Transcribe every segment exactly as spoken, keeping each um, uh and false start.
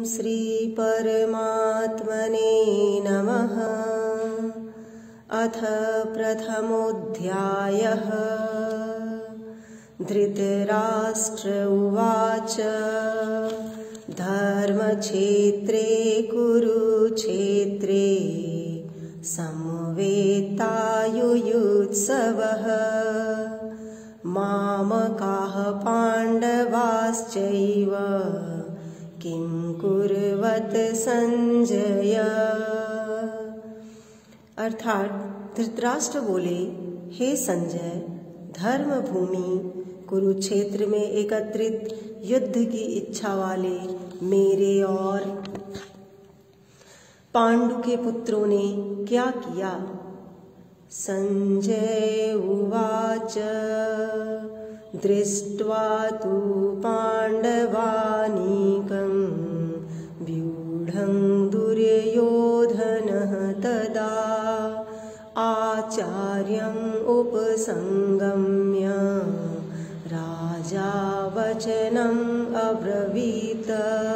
श्री परमात्मने नमः। अथ प्रथमोऽध्यायः। धृतराष्ट्र उवाच धर्मक्षेत्रे कुरुक्षेत्रे समवेतायुयुत्सवः मामकाः पाण्डवाश्चैव किं कुर्वत संजय। अर्थात धृतराष्ट्र बोले, हे संजय, धर्म भूमि कुरुक्षेत्र में एकत्रित युद्ध की इच्छा वाले मेरे और पांडु के पुत्रों ने क्या किया। संजय उवाच दृष्ट्वा तु पाण्डवानीकं व्यूढं दुर्योधनः तदा आचार्यम् उपसंगम्य राजा वचनम् अब्रवीत।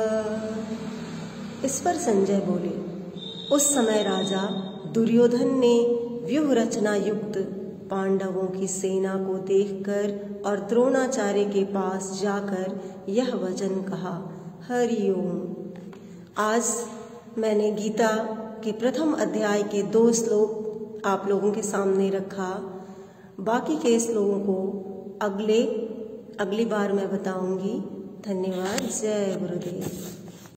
इस पर संजय बोले, उस समय राजा दुर्योधन ने व्यूह रचना युक्त पांडवों की सेना को देखकर और द्रोणाचार्य के पास जाकर यह वचन कहा, हरिओम। आज मैंने गीता के प्रथम अध्याय के दो श्लोक आप लोगों के सामने रखा। बाकी के श्लोकों को अगले अगली बार मैं बताऊंगी। धन्यवाद। जय गुरुदेव।